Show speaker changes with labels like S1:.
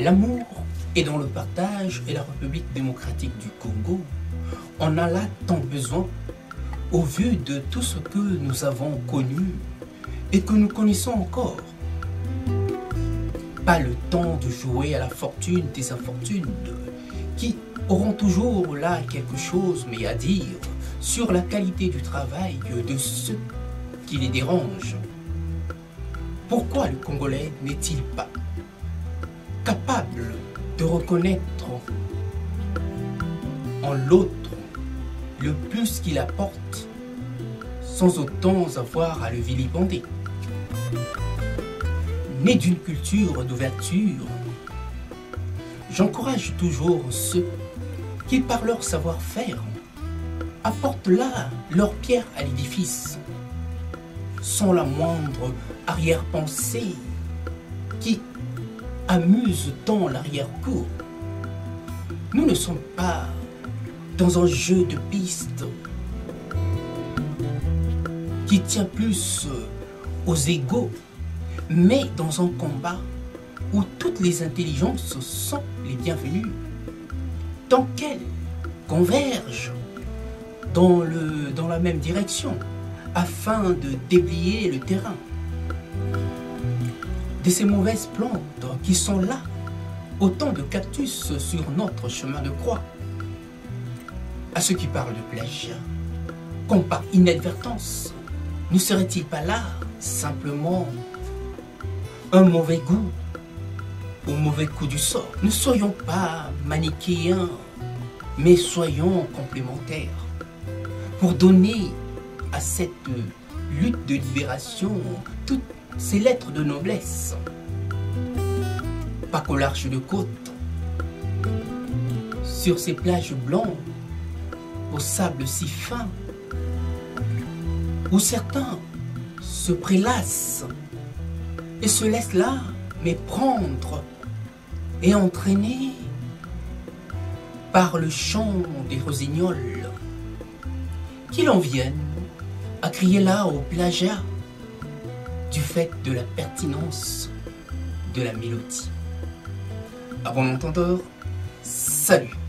S1: L'amour est dans le partage et la République démocratique du Congo en a là tant besoin au vu de tout ce que nous avons connu et que nous connaissons encore. Pas le temps de jouer à la fortune des infortunes qui auront toujours là quelque chose mais à dire sur la qualité du travail de ceux qui les dérangent. Pourquoi le Congolais n'est-il pas capable de reconnaître en l'autre le plus qu'il apporte sans autant avoir à le vilipender? Né d'une culture d'ouverture, j'encourage toujours ceux qui, par leur savoir-faire, apportent là leur pierre à l'édifice, sans la moindre arrière-pensée qui amuse tant l'arrière-cour. Nous ne sommes pas dans un jeu de piste qui tient plus aux égaux, mais dans un combat où toutes les intelligences sont les bienvenues, tant qu'elles convergent dans la même direction, afin de déblayer le terrain de ces mauvaises plantes qui sont là, autant de cactus sur notre chemin de croix. À ceux qui parlent de plagiat, comme par inadvertance, ne serait-il pas là simplement un mauvais goût au mauvais coup du sort? Ne soyons pas manichéens, mais soyons complémentaires pour donner à cette lutte de libération toutes ces lettres de noblesse. Pas qu'au large de côte, sur ces plages blanches, au sable si fin, où certains se prélassent et se laissent là, mais prendre et entraîner par le chant des rossignols, qu'il en vienne à crier là au plagiat du fait de la pertinence de la mélodie. À bon entendeur, salut!